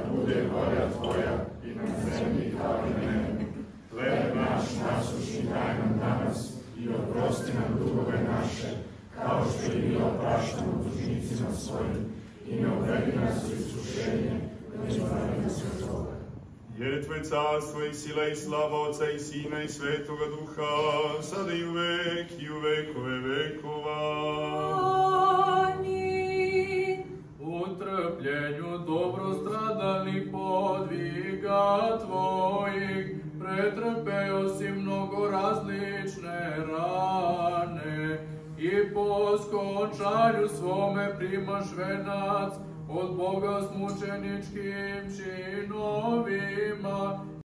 bude volja Tvoja i na zemlji kao i na nebu. Hljeb naš nasušni daj nam danas i oprosti nam dugove naše, kao što i mi opraštamo dužnicima svojim. I ne uvedi nas u iskušenje, već izbavi nas od zla. Jer je Tvoje carstvo i sila i slava Oca i Sina i Svetoga Duha, sada i uvek i u vekove vekova. Amin. U trpljenju dobro stradalnih podviga Tvojih, pretrpeo si mnogo različne rane i po skončanju svome primaš venac od Boga s mučeničkim činovima.